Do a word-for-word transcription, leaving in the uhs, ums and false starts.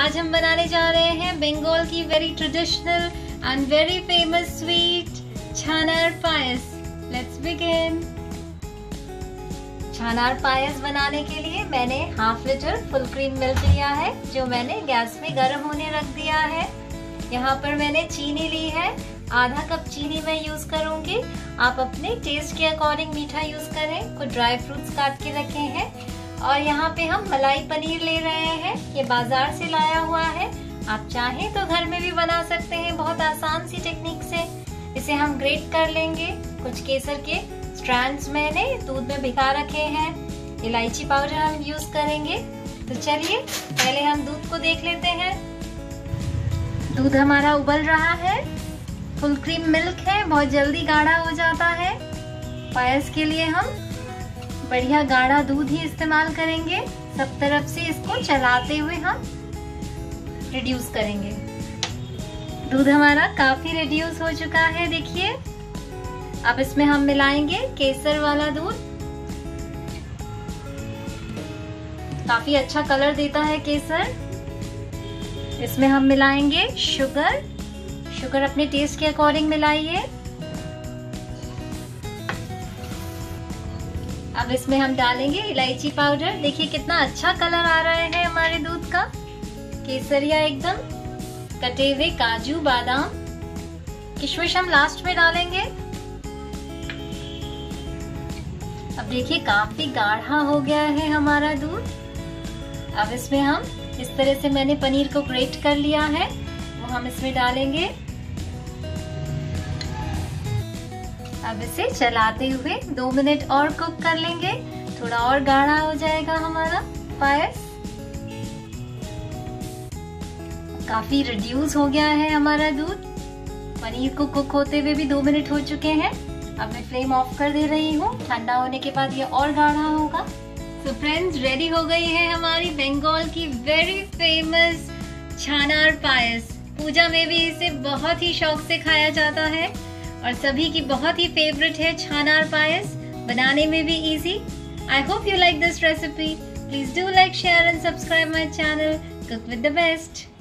आज हम बनाने जा रहे हैं बंगाल की very traditional and very famous sweet chhanar payesh. Let's begin. Chhanar payesh बनाने के लिए मैंने half litre full cream milk लिया है, जो मैंने गैस में गर्म होने रख दिया है। यहाँ पर मैंने चीनी ली है, आधा कप चीनी मैं यूज करूंगी। आप अपने टेस्ट के अकॉर्डिंग मीठा यूज करें। कुछ ड्राई फ्रूट्स काट के रखे हैं। और यहाँ पे हम मलाई पनीर ले रहे हैं, ये बाजार से लाया हुआ है। आप चाहें तो घर में भी बना सकते हैं बहुत आसान सी टेक्निक से। इसे हम ग्रेट कर लेंगे। कुछ केसर के स्ट्रैंड्स मैंने दूध में भिगा रखे हैं। इलायची पाउडर हम यूज करेंगे। तो चलिए पहले हम दूध को देख लेते हैं। दूध हमारा उबल रहा है। फुल क्रीम मिल्क है, बहुत जल्दी गाढ़ा हो जाता है। पायस के लिए हम बढ़िया गाढ़ा दूध ही इस्तेमाल करेंगे। सब तरफ से इसको चलाते हुए हम रिड्यूस करेंगे। दूध हमारा काफी रिड्यूस हो चुका है, देखिए। अब इसमें हम मिलाएंगे केसर वाला दूध। काफी अच्छा कलर देता है केसर। इसमें हम मिलाएंगे शुगर। शुगर अपने टेस्ट के अकॉर्डिंग मिलाइए। अब इसमें हम डालेंगे इलायची पाउडर। देखिए कितना अच्छा कलर आ रहा है हमारे दूध का, केसरिया एकदम। कटे हुए काजू, बादाम, किशमिश हम लास्ट में डालेंगे। अब देखिए काफी गाढ़ा हो गया है हमारा दूध। अब इसमें हम इस तरह से मैंने पनीर को ग्रेट कर लिया है, वो हम इसमें डालेंगे। अब इसे चलाते हुए दो मिनट और कुक कर लेंगे। थोड़ा और गाढ़ा हो जाएगा हमारा पायस। काफी रिड्यूस हो गया है हमारा दूध। पनीर को कुक होते हुए भी दो मिनट हो चुके हैं। अब मैं फ्लेम ऑफ कर दे रही हूँ। ठंडा होने के बाद ये और गाढ़ा होगा। तो फ्रेंड्स, रेडी हो गई है हमारी बंगाल की वेरी फेमस छानार पायस। पूजा में भी इसे बहुत ही शौक से खाया जाता है और सभी की बहुत ही फेवरेट है छानार पायस। बनाने में भी easy. I hope you like this recipe. Please do like, share and subscribe my channel cook with the best.